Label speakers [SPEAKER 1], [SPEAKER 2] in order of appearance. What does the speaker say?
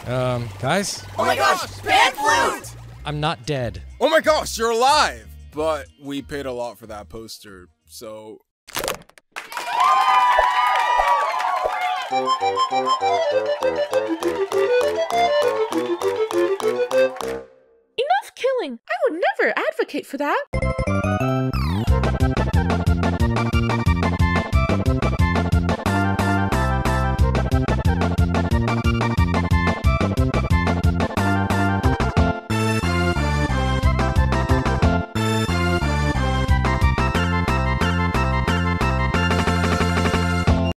[SPEAKER 1] Guys?
[SPEAKER 2] Oh my gosh, pan flute!
[SPEAKER 1] I'm not dead.
[SPEAKER 3] Oh my gosh, you're alive! But we paid a lot for that poster, so...
[SPEAKER 4] Enough killing! I would never advocate for that!